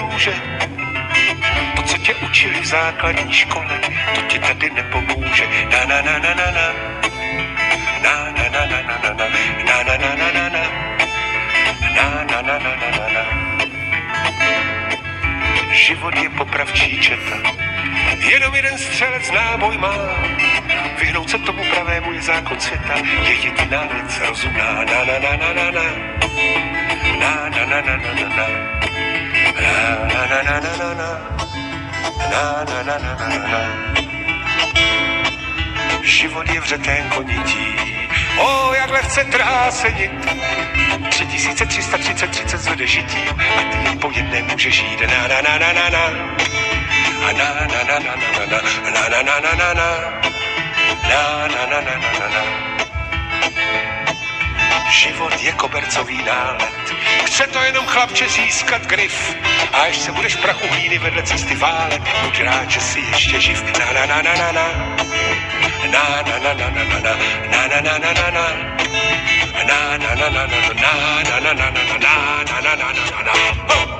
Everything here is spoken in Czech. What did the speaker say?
růže. To, co tě učili v základní škole, to ti tady nepomůže. Na na na na na na. Na na na na na na. Na na na na na na. Na na na na na na. Život je popravčí četa. Jenom jeden střelec náboj má. Vyhnout se tomu pravému je zákon světa. Je jediná věc rozumná. Na na na na na na. Na na na na na na. Na na na na na na. Na na na na na na. Život je vřetén konití. O, jak lehce trhá se nit. 3330 zvede žití. A ty jen po jedné můžeš jít. Na na na na na na. A na na na na na na. Na na na na na na. Na na na na na na. Život je kobercový nálet. Chce to jenom chlapče získat grif. A až se budeš prachu hlíny vedle cesty válet, buď rád, že jsi ještě živ. Na na na na na na. Na na na na na na na. Na na na na na na. Na na na na na na. Na na na na na na. Na na na na na na.